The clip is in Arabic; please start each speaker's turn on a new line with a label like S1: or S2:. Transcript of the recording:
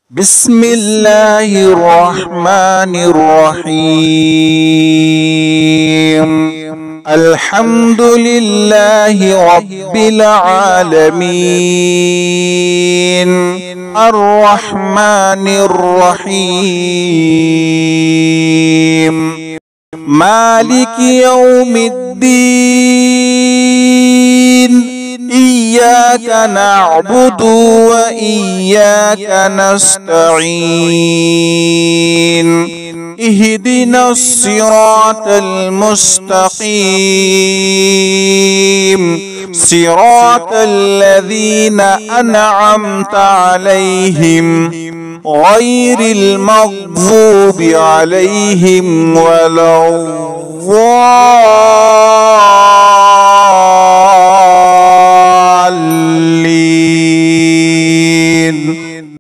S1: بسم الله الرحمن الرحيم. الحمد لله رب العالمين الرحمن الرحيم مالك يوم الدين. إياك نعبد وإياك نستعين. اهدنا الصراط المستقيم صراط الذين أنعمت عليهم غير المغضوب عليهم ولا الضالين.